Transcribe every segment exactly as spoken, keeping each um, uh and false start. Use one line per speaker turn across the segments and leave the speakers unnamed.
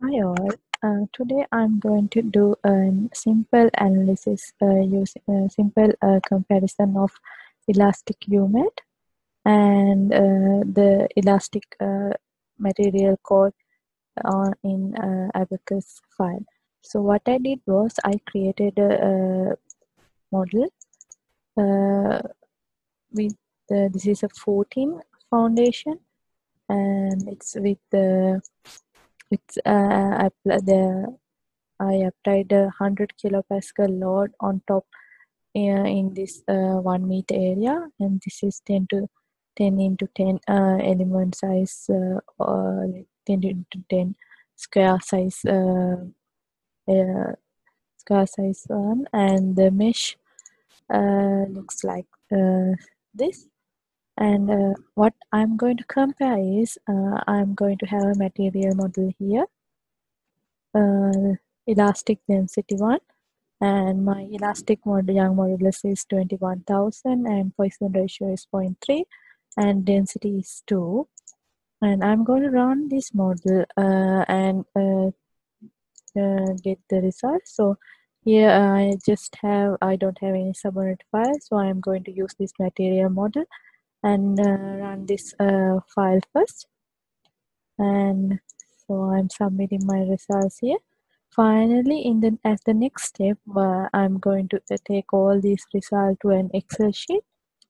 Hi all. Uh, today I'm going to do a simple analysis uh, using a simple uh, comparison of elastic U MAT and uh, the elastic uh, material code on in uh, Abaqus file. So what I did was I created a, a model uh, with uh, this is a fourteen foundation, and it's with the it's uh, the I applied a one hundred kilopascal load on top uh, in this uh, one meter area, and this is ten to ten into ten uh, element size, uh, or like ten into ten square size, uh, uh, square size one, and the mesh uh, looks like uh, this. And uh, what I'm going to compare is uh, I'm going to have a material model here, uh, elastic density one. And my elastic model Young modulus is twenty-one thousand, and Poisson ratio is zero point three, and density is two. And I'm going to run this model uh, and uh, uh, get the result. So here I just have, I don't have any subunit file, so I'm going to use this material model and uh, run this uh, file first. And so I'm submitting my results here. Finally, in the as the next step, uh, I'm going to uh, take all these results to an Excel sheet.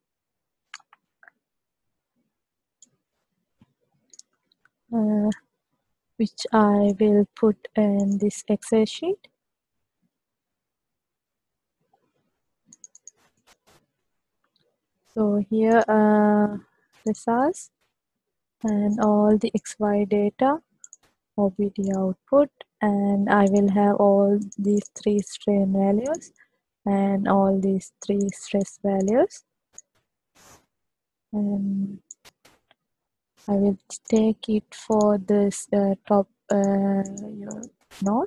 Uh, which I will put in this Excel sheet. So here are results and all the X Y data, O B D output, and I will have all these three strain values and all these three stress values. And I will take it for this uh, top uh, your node.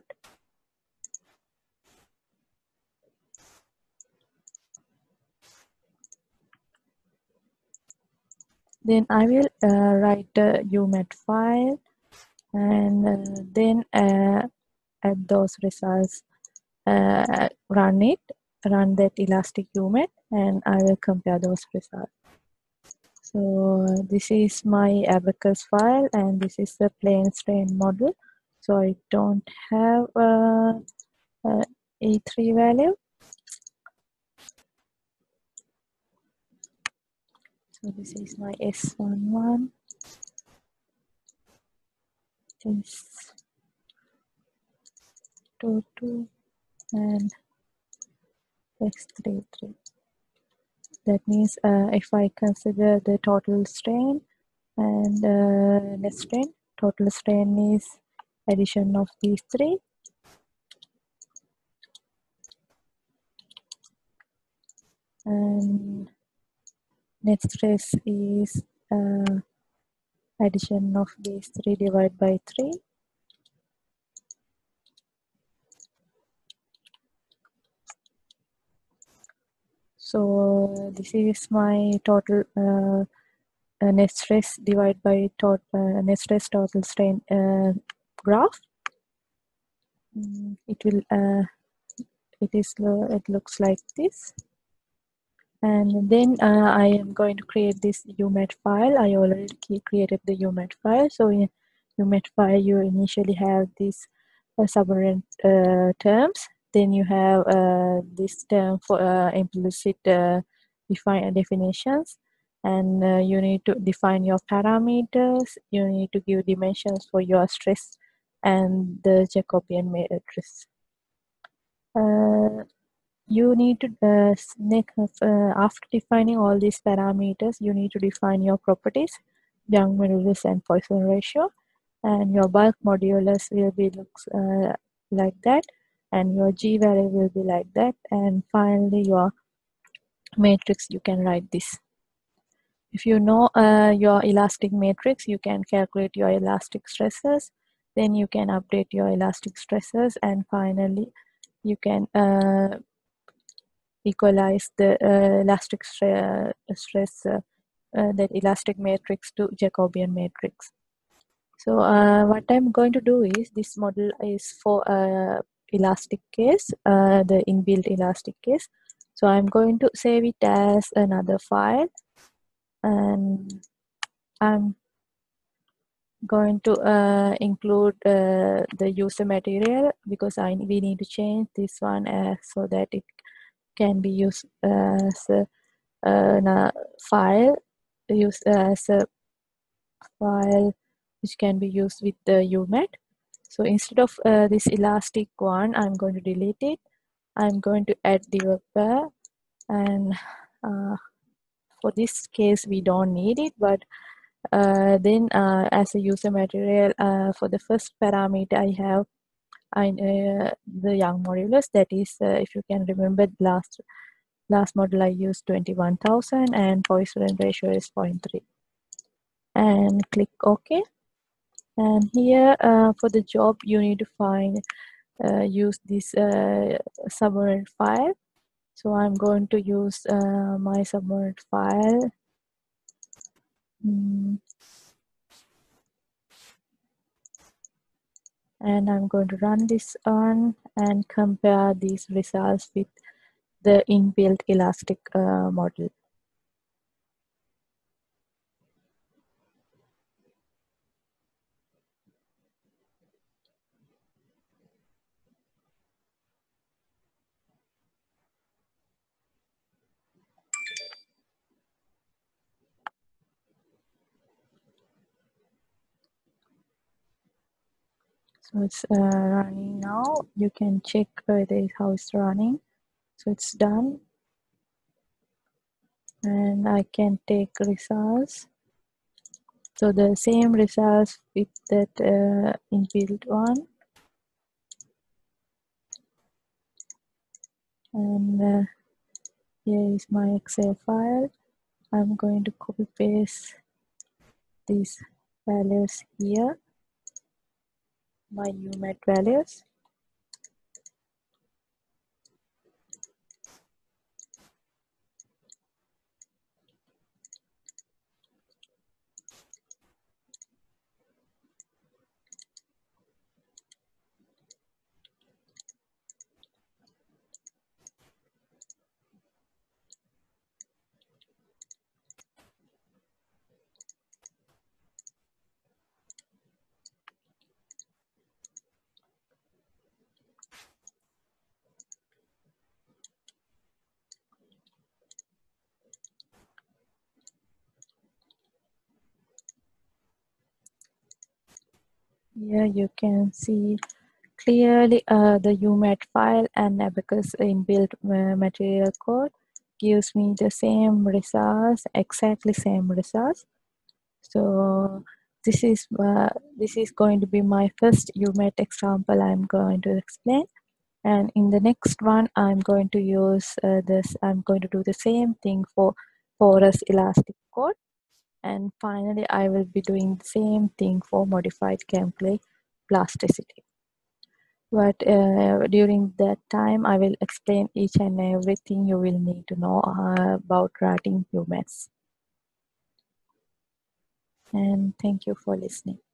Then I will uh, write the U MAT file, and uh, then uh, add those results, uh, run it, run that elastic U MAT, and I will compare those results. So this is my Abaqus file, and this is the plane strain model. So I don't have a, a E three value. So this is my S eleven, this twenty-two, and S thirty-three. That means uh, if I consider the total strain and uh, net strain, total strain is addition of these three. And net stress is uh, addition of these three divided by three. So this is my total uh, uh, net stress divided by tot uh, net stress total strain uh, graph. Mm, it will uh, it is uh, it looks like this. And then uh, I am going to create this U MAT file. I already created the U MAT file. So in U MAT file, you initially have these uh, subunit uh, terms. Then you have uh, this term for uh, implicit uh, define definitions. And uh, you need to define your parameters. You need to give dimensions for your stress and the Jacobian matrix. Uh, you need to uh, make, uh, after defining all these parameters, you need to define your properties, Young modulus and Poisson ratio, and your bulk modulus will be looks uh, like that, and your G value will be like that, and finally your matrix, you can write this. If you know uh, your elastic matrix, you can calculate your elastic stresses, then you can update your elastic stresses, and finally you can uh, equalize the uh, elastic stre stress, uh, uh, that elastic matrix to Jacobian matrix. So uh, what I'm going to do is, this model is for uh, elastic case, uh, the inbuilt elastic case. So I'm going to save it as another file, and I'm going to uh, include uh, the user material, because I we need to change this one uh, so that it can be used as a, a file, used as a file which can be used with the U M A T. So instead of uh, this elastic one, I'm going to delete it. I'm going to add developer, and uh, for this case we don't need it, but uh, then uh, as a user material, uh, for the first parameter I have I, uh, the Young modulus, that is, uh, if you can remember, last last model I used twenty-one thousand, and Poisson ratio is zero point three, and click OK. And here uh, for the job you need to find uh, use this uh, subunit file. So I'm going to use uh, my subunit file. Mm. And I'm going to run this on and compare these results with the inbuilt elastic uh, model. So it's uh, running now. You can check whether how it's running. So it's done, and I can take results. So the same results with that uh, inbuilt one, and uh, here is my Excel file. I'm going to copy paste these values here, my U M A T values. Here you can see clearly uh, the U M A T file and Abaqus inbuilt uh, material code gives me the same results, exactly same results. So this is uh, this is going to be my first U M A T example I'm going to explain, and in the next one I'm going to use uh, this. I'm going to do the same thing for porous elastic code. And finally, I will be doing the same thing for modified gameplay plasticity. But uh, during that time, I will explain each and everything you will need to know uh, about writing U M A Ts. And thank you for listening.